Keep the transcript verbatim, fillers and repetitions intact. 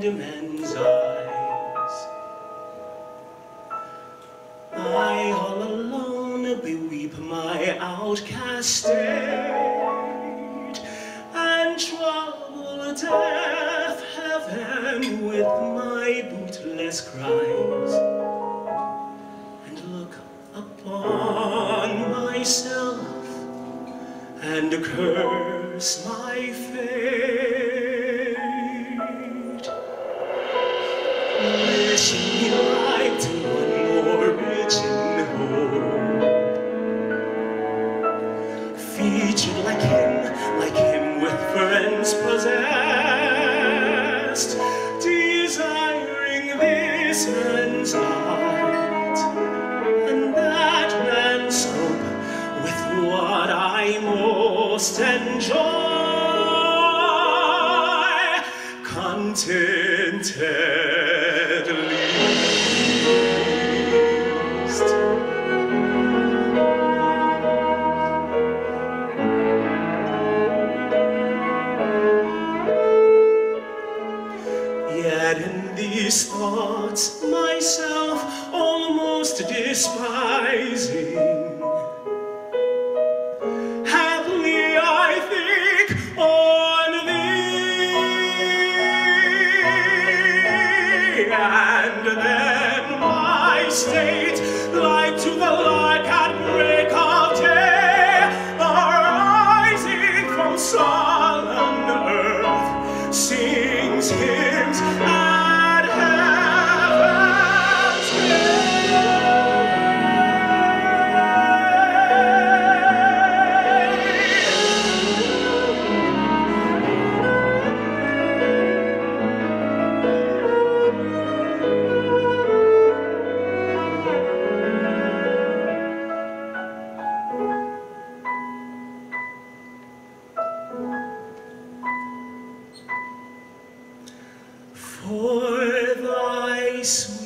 men's eyes. I all alone beweep my outcast state, and trouble deaf heaven with my bootless cries, and look upon myself and curse my fate, wishing me like to one more rich in hope, featured like him, like him with friends possessed, desiring this man's art and that man's hope, with what I most enjoy, contented least. Yet in these thoughts myself almost despising, on thee, and then my state, like to the lark at break of day, arising from solemn earth, sings hymns at heaven's for thy sweet